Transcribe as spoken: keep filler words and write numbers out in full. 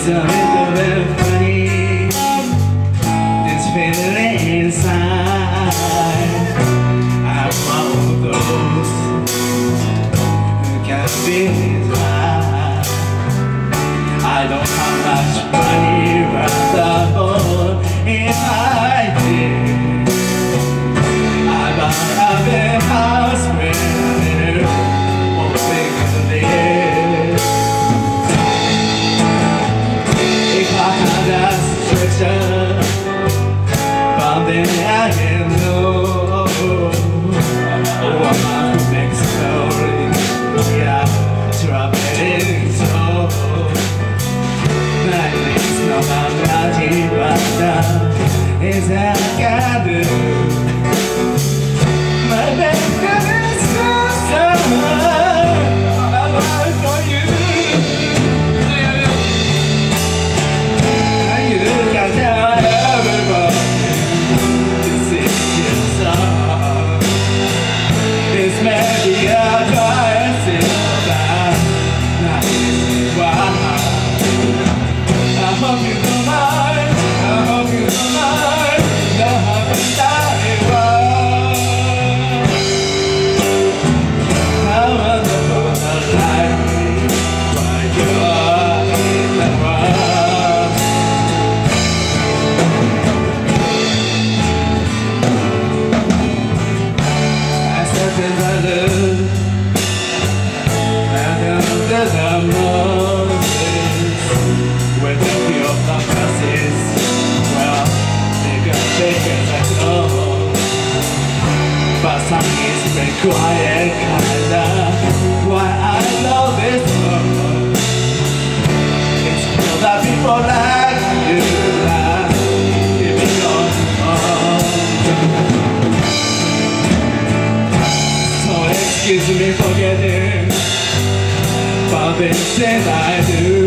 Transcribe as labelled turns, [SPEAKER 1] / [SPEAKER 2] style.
[SPEAKER 1] It's a little bit funny, this feeling inside. I'm one of those who can be dry. I don't have much money, but if I did, I'd have a house where I won't think of live. If I had a stretcher, but then I didn't know. Oh, I'm to make story, yeah, traveling so. It's not about magic, but it's how I can do. My best is so summer. I'm out for you. You can tell everybody this is your song. This may be a classic, but not this is why. I hope you don't mind, I hope you don't mind, the happy started wrong. How wonderful the life is while you are in the world. I said there's a love, and there's a Moses, with the few of the classes, well, they can take it at all. But some is very quiet, kinda. Why I love this world, it's for the people like you that give me all. So excuse me for getting, but this thing I do.